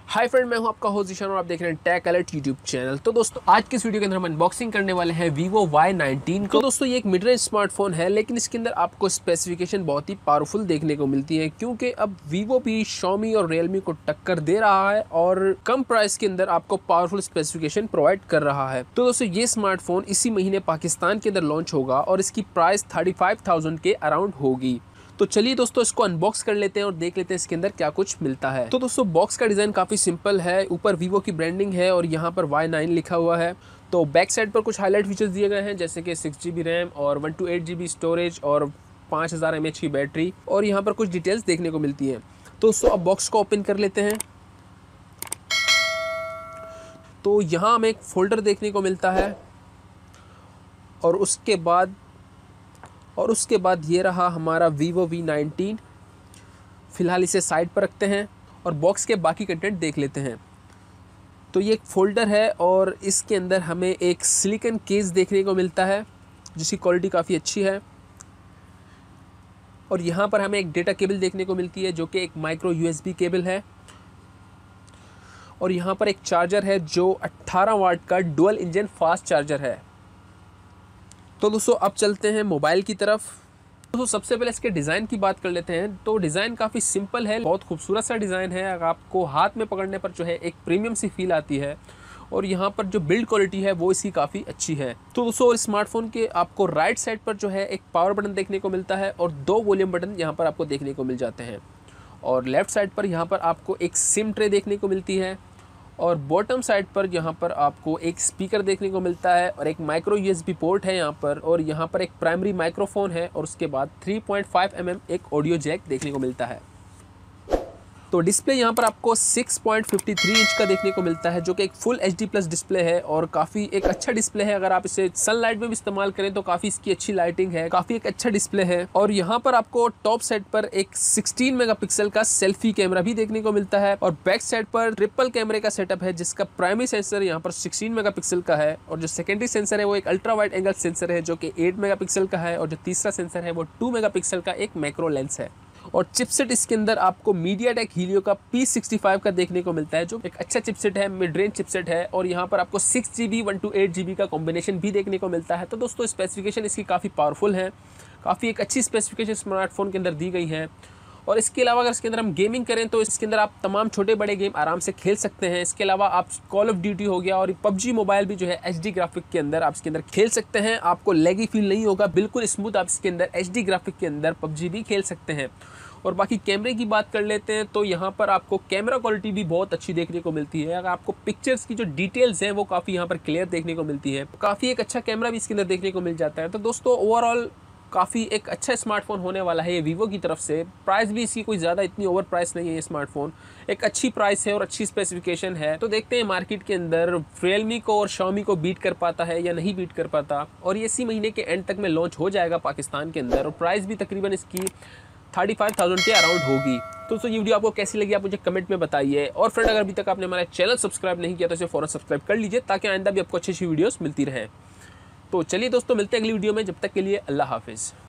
Hi friend, मैं हूं आपका होस्ट ईशान और आप देख रहे हैं टेक अलर्ट यूट्यूब चैनल। तो दोस्तों आज के इस वीडियो के अंदर हम अनबॉक्सिंग करने वाले हैं Vivo Y19 को। तो दोस्तों ये एक मिड रेंज स्मार्टफोन है, लेकिन इसके अंदर आपको स्पेसिफिकेशन बहुत ही पावरफुल देखने को मिलती है, क्योंकि अब Vivo भी Xiaomi और Realme को टक्कर दे रहा है और कम प्राइस के अंदर आपको पावरफुल स्पेसिफिकेशन प्रोवाइड कर रहा है। तो दोस्तों ये स्मार्टफोन इसी महीने पाकिस्तान के अंदर लॉन्च होगा और इसकी प्राइस 35,000 के अराउंड होगी। तो चलिए दोस्तों इसको अनबॉक्स कर लेते हैं और देख लेते हैं इसके अंदर क्या कुछ मिलता है। तो दोस्तों बॉक्स का डिज़ाइन काफ़ी सिंपल है, ऊपर वीवो की ब्रांडिंग है और यहाँ पर Y9 लिखा हुआ है। तो बैक साइड पर कुछ हाईलाइट फीचर्स दिए गए हैं, जैसे कि 6GB रैम और 128 GB स्टोरेज और 5000 mAh की बैटरी, और यहाँ पर कुछ डिटेल्स देखने को मिलती हैं। तो दोस्तों अब बॉक्स को ओपन कर लेते हैं। तो यहाँ हमें एक फोल्डर देखने को मिलता है और उसके बाद ये रहा हमारा Vivo V19। फ़िलहाल इसे साइड पर रखते हैं और बॉक्स के बाकी कंटेंट देख लेते हैं। तो ये एक फ़ोल्डर है और इसके अंदर हमें एक सिलिकॉन केस देखने को मिलता है जिसकी क्वालिटी काफ़ी अच्छी है, और यहाँ पर हमें एक डेटा केबल देखने को मिलती है जो कि एक माइक्रो USB केबल है, और यहाँ पर एक चार्जर है जो 18 वाट का डुअल इंजन फास्ट चार्जर है। तो दोस्तों अब चलते हैं मोबाइल की तरफ। दोस्तों सबसे पहले इसके डिज़ाइन की बात कर लेते हैं। तो डिज़ाइन काफ़ी सिंपल है, बहुत खूबसूरत सा डिज़ाइन है। अगर आपको हाथ में पकड़ने पर जो है एक प्रीमियम सी फील आती है, और यहाँ पर जो बिल्ड क्वालिटी है वो इसकी काफ़ी अच्छी है। तो दोस्तों स्मार्टफोन के आपको राइट साइड पर जो है एक पावर बटन देखने को मिलता है और 2 वॉल्यूम बटन यहाँ पर आपको देखने को मिल जाते हैं, और लेफ़्ट साइड पर यहाँ पर आपको एक सिम ट्रे देखने को मिलती है, और बॉटम साइड पर यहाँ पर आपको एक स्पीकर देखने को मिलता है और एक माइक्रो USB पोर्ट है यहाँ पर, और यहाँ पर एक प्राइमरी माइक्रोफोन है, और उसके बाद 3.5 mm एक ऑडियो जैक देखने को मिलता है। तो डिस्प्ले यहाँ पर आपको 6.53 इंच का देखने को मिलता है, जो कि एक फुल HD+ डिस्प्ले है और काफ़ी एक अच्छा डिस्प्ले है। अगर आप इसे सनलाइट में भी इस्तेमाल करें तो काफ़ी इसकी अच्छी लाइटिंग है, काफ़ी एक अच्छा डिस्प्ले है। और यहाँ पर आपको टॉप साइड पर एक 16 मेगापिक्सल का सेल्फी कैमरा भी देखने को मिलता है, और बैक साइड पर ट्रिपल कैमरे का सेटअप है, जिसका प्राइमरी सेंसर यहाँ पर 16 मेगापिक्सल का है, और जो सेकेंडरी सेंसर है वो एक अल्ट्रा वाइड एंगल सेंसर है जो कि 8 मेगापिक्सल का है, और जो तीसरा सेंसर है वो 2 मेगापिक्सल का एक मैक्रो लेंस है। और चिपसेट इसके अंदर आपको MediaTek Helio का P65 का देखने को मिलता है, जो एक अच्छा चिपसेट है, मिड रेंज चिपसेट है, और यहाँ पर आपको 6GB 128GB का कॉम्बिनेशन भी देखने को मिलता है। तो दोस्तों स्पेसिफिकेशन इसकी काफ़ी पावरफुल है, काफ़ी एक अच्छी स्पेसिफिकेशन स्मार्टफोन के अंदर दी गई है। और इसके अलावा अगर इसके अंदर हम गेमिंग करें तो इसके अंदर आप तमाम छोटे बड़े गेम आराम से खेल सकते हैं। इसके अलावा आप कॉल ऑफ ड्यूटी हो गया और PUBG मोबाइल भी जो है HD ग्राफिक के अंदर आप इसके अंदर खेल सकते हैं। आपको लैगी फील नहीं होगा, बिल्कुल स्मूथ आप इसके अंदर HD ग्राफिक के अंदर PUBG भी खेल सकते हैं। और बाकी कैमरे की बात कर लेते हैं तो यहाँ पर आपको कैमरा क्वालिटी भी बहुत अच्छी देखने को मिलती है। अगर आपको पिक्चर्स की जो डिटेल्स हैं वो काफ़ी यहाँ पर क्लियर देखने को मिलती है, काफ़ी एक अच्छा कैमरा भी इसके अंदर देखने को मिल जाता है। तो दोस्तों ओवरऑल काफ़ी एक अच्छा स्मार्टफोन होने वाला है ये वीवो की तरफ से। प्राइस भी इसकी कोई ज़्यादा इतनी ओवर प्राइस नहीं है, ये स्मार्टफोन एक अच्छी प्राइस है और अच्छी स्पेसिफिकेशन है। तो देखते हैं मार्केट के अंदर Realme को और Xiaomi को बीट कर पाता है या नहीं बीट कर पाता, और ये इसी महीने के एंड तक में लॉन्च हो जाएगा पाकिस्तान के अंदर, और प्राइस भी तकरीबन इसकी 35,000 के अराउंड होगी। तो दोस्तों ये वीडियो आपको कैसी लगी आप मुझे कमेंट में बताइए, और फ्रेंड अगर अभी तक आपने हमारा चैनल सब्सक्राइब नहीं किया तो इसे फ़ौरन सब्सक्राइब कर लीजिए, ताकि आइंदा भी आपको अच्छी अच्छी वीडियोस मिलती रहे। तो चलिए दोस्तों मिलते हैं अगली वीडियो में, जब तक के लिए अल्लाह हाफिज़।